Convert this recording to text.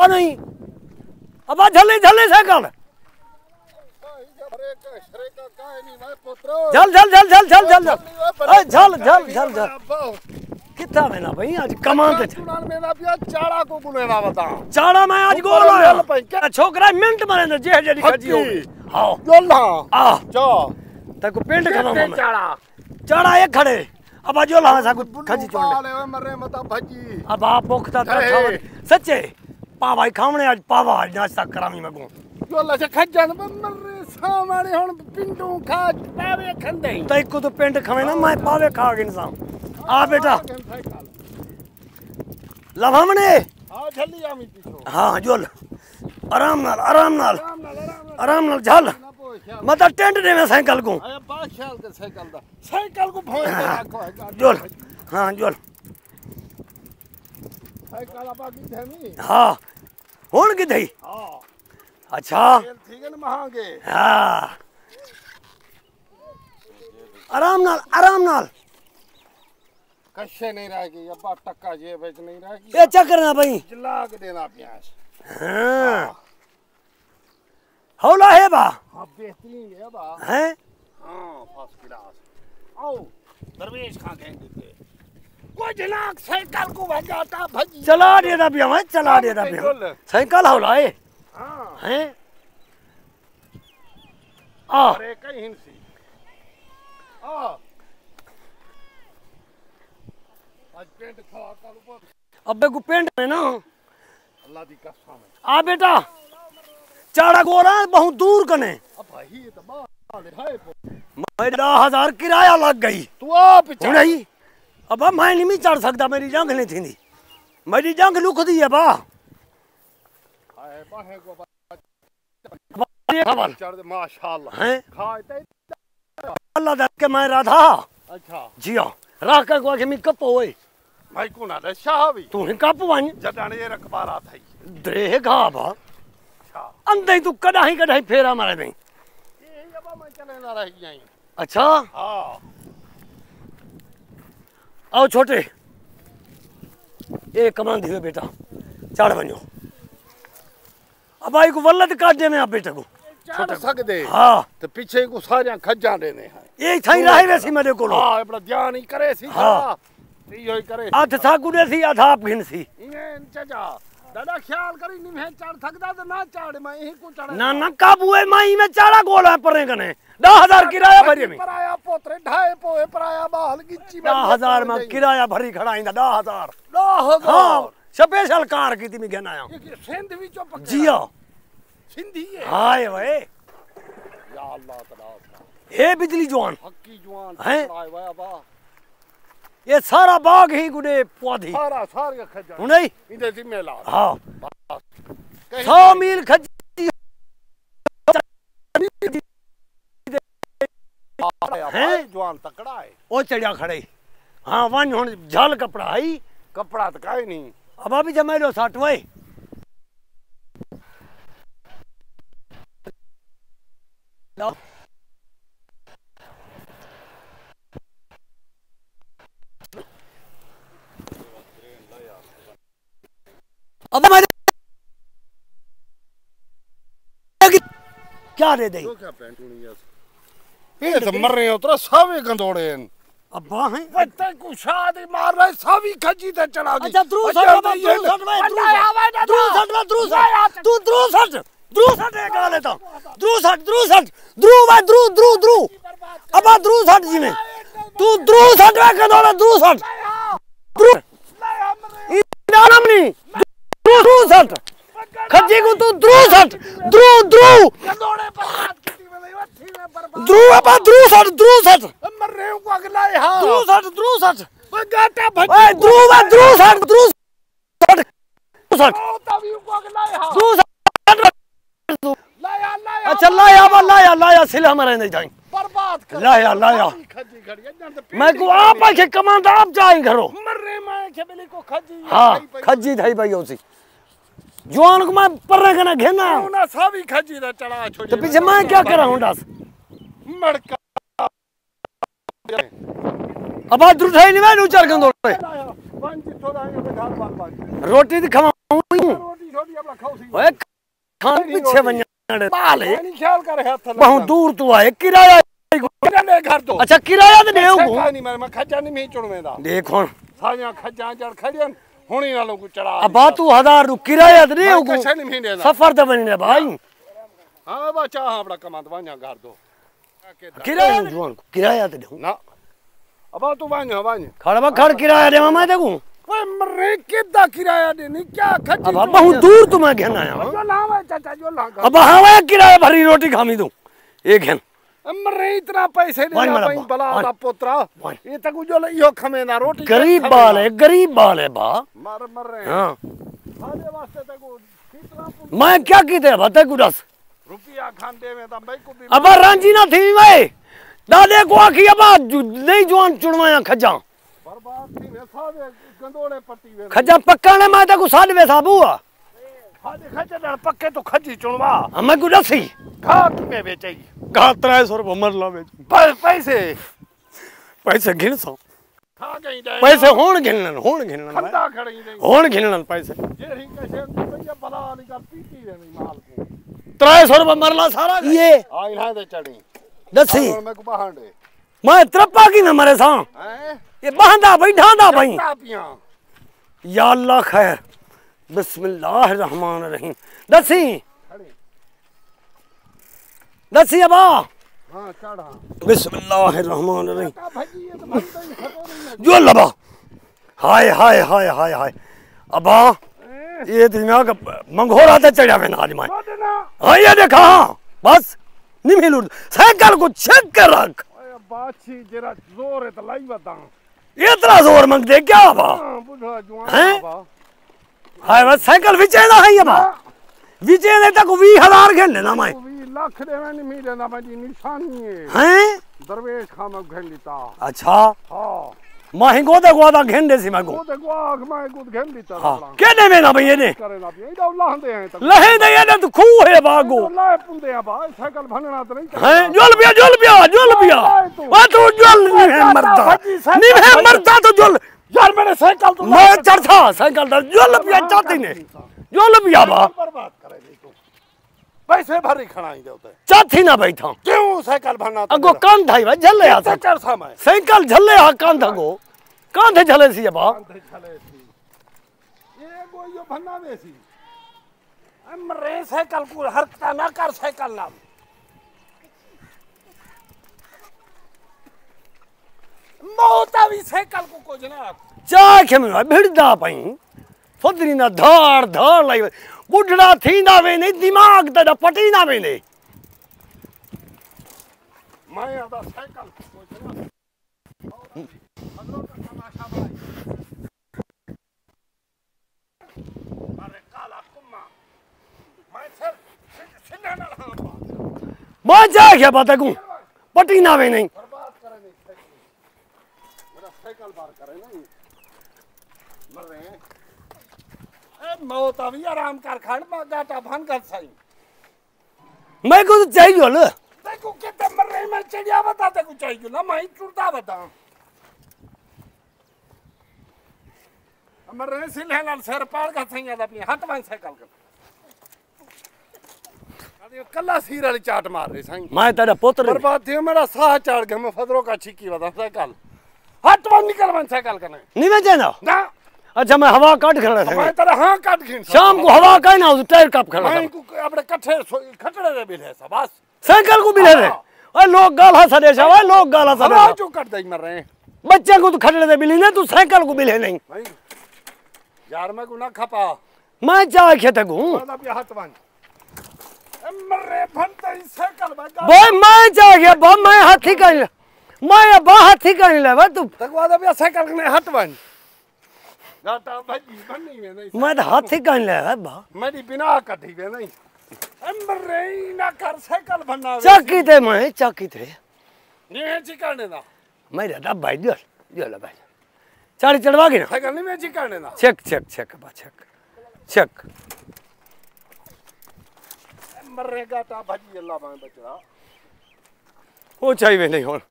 और नहीं अब झले झले साइकिल झल झल झल झल झल झल झल झल झल झल कितना में ना भाई आज कमान ते चाड़ा को गुलेरा बता चाड़ा मैं आज गोल आया छोकरा मिनट मारे न जे जेडी खजी हो हां जोला आ जो तको पेंट खवा मैं चाड़ा चाड़ा एक खड़े अब जो ला सा खजी चोंड मरे मता भजी अब आप पोखता था सच्चे पावा खावणे आज पावा नाश्ता करामी मगो जोला से खजन मरे सामाने हुन पिंडू खा पावे खंदे तई को तो पेंट खवे ना मैं पावे खा के इंसान आ बेटा लभामने हां झली आमी पीछो हां जोल आराम नाल झल मत टेंट दे में साइकिल को अरे बा ख्याल के साइकिल को भोय रखो जोल हां जोल साइकिल आपा की थेनी हां हुन की थई हां अच्छा ठीक है महंगे हां आराम नाल कशे नहीं रहेगी अब टक्का जे बेच नहीं रहेगी ये चक्कर ना भाई लाग देना प्यास हां हौला है बा हां बेहतरीन है बा हैं हां फर्स्ट क्लास आओ दरवेश खा के कोई जनाक साइकिल को भगाता भजी चला देता भी हम चला देता भी साइकिल हौला है हां हैं आ अरे कहीं सी आ आज पेंट खवा कर ऊपर अबे को पेंट में ना अल्लाह दी कसम आ बेटा चाड़ा गोरा बहुत दूर कने अब भाई ये तो बाल है मैं 10,000 किराया लग गई तू आ पीछे नहीं अब मैं नहीं चढ़ सकता मेरी जंग नहीं थी मेरी जंग लुक दी है बा हाय बाहे को खबर चढ़ दे माशाल्लाह हैं खाए ते अल्लाह दे के मैं राधा अच्छा जी हां राख के को मी कप होए भाई को ना शाहवी तू ही कप वानी जटाने ये रखबारा थई द्रे घाबा अच्छा अंदे तू कडाही फेरा मारे नहीं ये अब मैं चले ना रह गई अच्छा हां आओ छोटे ये कमान दियो बेटा चढ़ बनो अब आई को वल्लत काट दे में आप बेटे को चढ़ सकदे हां तो पीछे को सारे खज्जा देने हैं ये थई रहे वैसी मेरे को हां बड़ा ध्यान ही करे सी हाँ। यो ही करे आठ सागुडे थी आधा आप घिन सी इने चचा दादा ख्याल करी निमे चढ़ सकदा तो ना चढ़ मैं यही को चढ़ ना काबू है माई में चाड़ा गोला परे कने 10,000 किराया भरी में पराया पोतरे ढाई पोए पराया बाल गिच्ची में 10,000 में किराया भरी खड़ा इंदा 10,000 10,000 हां स्पेशल कार की थी मैं कहना आया ये सिंध भी जो पक्का जिया सिंधी है हाय वे या अल्लाह तआला हे बिजली जवान हक्की जवान हैं? आए वाह वाह ये सारा बाग ही गुडे पौधी सारे खज्जा हूं नहीं इधर जिम्मे ला हां कहीं 100 मील खजी हैं जवान तकड़ा है ओ चढ़िया खड़े हां वन हुन झल कपड़ा आई कपड़ा तो काई नहीं अब अभी जमेलो साठ वे अब हमारे क्या दे दे तो क्या पेंटूनी है ये तो मर रहे हो तो सावे गंदोड़े हैं अब वहां है बत्ते को शादी मार रहे सावी खजी ते चला गई अच्छा द्रू सट एक ला लेता द्रू अब द्रू सट जी में तू द्रू सट वे गंदोड़ा द्रू सट नाम नहीं द्रू सट खजी को तू द्रू सट गंदोड़े पर हाथ किती में वठी में बर्बाद द्रू सट मर रहे हो को अगला है हां द्रू सट गाटा भज ओए द्रू सट ओ तभी को अगला है हां द्रू सट लाया अच्छा लाया सिला मरे नहीं जाए बर्बाद कर लाया खजी खड़ी है मैं को आप के कमांड आप जाए घरो मर रहे मैं के बिली को खजी हां खजी थई भाई उसी जवान को मैं पर कना घेना ना सावी खजी दा चढ़ा छोड़ी तो पीछे मैं क्या करा हूं दास मड़का अब आज उठाई नहीं मैं उचर गंदो वन जी थोड़ा ये घर बाल बाल रोटी दी खवाऊं रोटी छोटी अपना खौसी ओए खान पीछे वञण बाल है नहीं ख्याल कर हाथ बहुत दूर तू आए किराया ने घर तो अच्छा किराया ते देऊ नहीं मैं खजा नहीं मैं चुनवेंदा देख हुन सारियां खजा जड़ खड़ियन हुणी नालों को चढ़ा अब तू 1000 रू किराया ते देऊ कछ नहीं मैं देना सफर ते वञने भाई हां बच्चा अपना कमात वा냐 घर दो किराया ते देऊ ना अब तू वा냐 खड़ किराया देवा मैं देखूं ओए मरे किदा किराया देनी क्या खजी अब बहुत दूर तू मैं घेन आया जो लावे चाचा जो ला अब हां किराया भरी रोटी खामी तू एक घेन मरे इतना पैसे देना भाई बला दा पोतरा ये तक जो यो खमेना रोटी गरीब बाल है बा मर रहे हां खाने वास्ते तक कितना मैं क्या कीते बता को दस रुपया खान दे में त भाई को भी अब रांची ना थी मैं दादे को आखी अब नहीं जवान चुनवाया खजा बर्बाद थी वे सावे गंदोड़े पट्टी वे खजा पक्काने मैं ते को साध वे साबुआ खाने खजा पक्के तो खजी चुनवा हमें को दसी घाट में बेचेगी का 300 रुपए मरला बेच पैसे गिन सो खा गई दे पैसे होण गिनन खंदा खड़ी नहीं होण गिनन पैसे जेरी कैसे भैया बला निकल पीती रहनी माल को 300 रुपए मरला सारा ये आ इना दे चढ़ी दसी मैं को बहांडे मैं तरपा की न मरे सा हैं ये बहंदा बैठांदा भाई तापियां या अल्लाह खैर बिस्मिल्लाहिर रहमानिर रहीम दसी खड़ी दसी अबा हां चढ़ा बिस्मिल्लाहिर रहमानिर रहीम भजी ये तो भजी खतो नहीं जो लबा हाय अबा ये दिमाग मंगोरा ते चढ़ा में आज मैं देना हां ये देखा बस नहीं मिलू साइकिल को चेक कर रख ओए बाछी जरा जोर है तो लाई बता इतना जोर मंग दे क्या बा हां बुढ़ा जवान हैं? बा हाय बस साइकिल विचेना है ये बा विचेने तक 20000 घेन लेना मैं 20 लाख देवे नहीं मिले ना भाई निशानी है हैं दरवेश खाम घेन लेता अच्छा हां माही गोदा घेन दे सी मैं को वो देखो आग में गुद घेन लेता हां के दे में ना भई ने करे ना ये दो लांदे हैं तक लहे दे ये तो खू है बागो लाए पुंदे आ भाई साइकिल भनना तो नहीं हैं जुल पिया ओ तू जुल नहीं है मरता तो जुल यार मैंने साइकिल तो मैं चढ़ता साइकिल तो जुल पिया चाहती ने जुल पिया बा बर्बाद करे तू पैसे भरी खणाई दे उते चाहती ना बैठा क्यों साइकिल भरना अगो कान थाई भाई झल्ले आ चढ़ समय साइकिल झल्ले आ कान थगो कान थे झले सी बा ये गो यो भन्ना वेसी हमरे साइकिल को हरकता ना कर साइकिल ना मौता भी साइकिल को जना चाखे में भिड़दा पई फदरी ना धाड़ लाई बुढ़ड़ा थींदा वे नहीं दिमाग दा पटी ना वे नहीं मैं आदा साइकिल को जना अदरो का तमाशा भाई अरे काला कुम्मा मैं सर सिन्ना ना मैं चाखे पता को पटी ना वे नहीं बर्बाद करे नहीं मेरा साइकिल बार करे नहीं मर रहे हैं ए मौत अभी आराम कर खड़ में गाटा भन कर सही मैं को तो चाहिए ल देखो कितने मर रहे मैं चिड़िया बताते को चाहिए ना मैं चुड़ता बता मर रहे सिल है ना सर पार का सही है अपनी हाथ में साइकिल कर अरे कल्ला सीर वाली चाट मार रही सही मैं तेरा पुत्र बर्बाद थी मेरा साह चढ़ गया मैं फदरों का छिकी बता साइकिल हाथ में निकल मन साइकिल करने नहीं मैं जाना ना अच्छा मैं हवा काट खड़ा था मैं तेरा हां काट खींच शाम को हवा का ना टायर कप खड़ा मैं था को अपने कट्ठे खटड़े दे बिल है सब बस साइकिल को मिले रे ओए लोग गाल हंस दे ओए लोग गाल हंस हवा दे जो कट दई मर रहे हैं बच्चे को तो खटले दे बिली ना तू साइकिल को मिले नहीं भाई यार मैं को ना खपा मैं चाह खेते को वाला भी हाथ बन मर रहे भनते साइकिल में भाई मैं चाह गया बा मैं हाथी का मैं बा हाथी का ले बा तू तक वाला भी साइकिल ने हाथ बन गाटा भजी बनी में नहीं मैं तो हाथी का ले बा मेरी बिना कटी में नहीं मर रहे ना कर साइकिल बनना चाकी थे मैं चाकी थे नहीं चिकाने ना मैं रहता भाई जो ले भाई चाड़ी चढ़वा के ना साइकिल नहीं में चिकाने ना चेक बा चेक मर रहे गाटा भजी अल्लाह में बचरा वो चाहिए नहीं हो